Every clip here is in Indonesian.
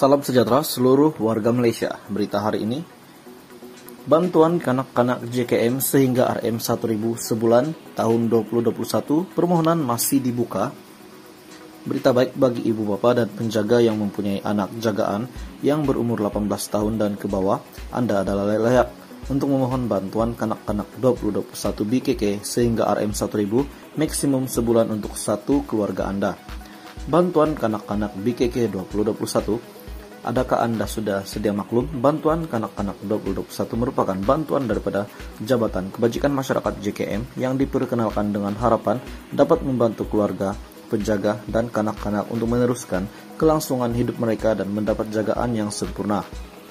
Salam sejahtera seluruh warga Malaysia. Berita hari ini, bantuan kanak-kanak JKM sehingga RM1.000 sebulan tahun 2021, permohonan masih dibuka. Berita baik bagi ibu bapa dan penjaga yang mempunyai anak jagaan yang berumur 18 tahun dan ke bawah. Anda adalah layak untuk memohon bantuan kanak-kanak 2021 BKK sehingga RM1.000 maksimum sebulan untuk satu keluarga Anda. Bantuan kanak-kanak BKK 2021. Adakah Anda sudah sedia maklum? Bantuan kanak-kanak 2021 merupakan bantuan daripada Jabatan Kebajikan Masyarakat JKM yang diperkenalkan dengan harapan dapat membantu keluarga, penjaga, dan kanak-kanak untuk meneruskan kelangsungan hidup mereka dan mendapat jagaan yang sempurna.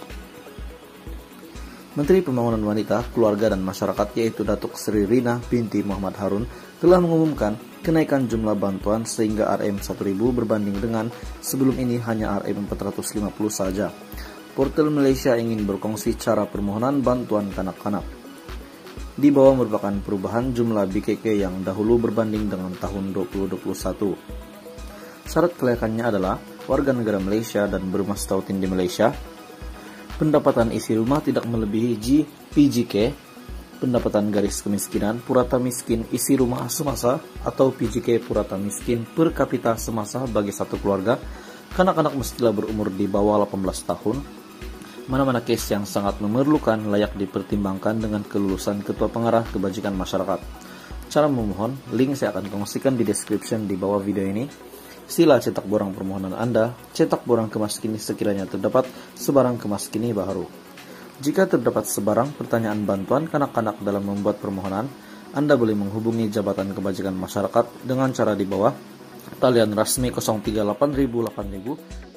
Menteri Pembangunan Wanita, Keluarga dan Masyarakat yaitu Datuk Seri Rina binti Muhammad Harun telah mengumumkan kenaikan jumlah bantuan sehingga RM1.000 berbanding dengan sebelum ini hanya RM450 saja. Portal Malaysia ingin berkongsi cara permohonan bantuan kanak-kanak. Di bawah merupakan perubahan jumlah BKK yang dahulu berbanding dengan tahun 2021. Syarat kelayakannya adalah warga negara Malaysia dan bermastautin di Malaysia. Pendapatan isi rumah tidak melebihi PJK, pendapatan garis kemiskinan, purata miskin isi rumah semasa atau PJK purata miskin per kapita semasa bagi satu keluarga. Kanak-kanak mestilah berumur di bawah 18 tahun. Mana-mana kes yang sangat memerlukan layak dipertimbangkan dengan kelulusan Ketua Pengarah Kebajikan Masyarakat. Cara memohon, link saya akan kongsikan di description di bawah video ini. Sila cetak borang permohonan Anda, cetak borang kemas kini sekiranya terdapat sebarang kemas kini baru. Jika terdapat sebarang pertanyaan bantuan kanak-kanak dalam membuat permohonan, Anda boleh menghubungi Jabatan Kebajikan Masyarakat dengan cara di bawah, talian rasmi 038 8000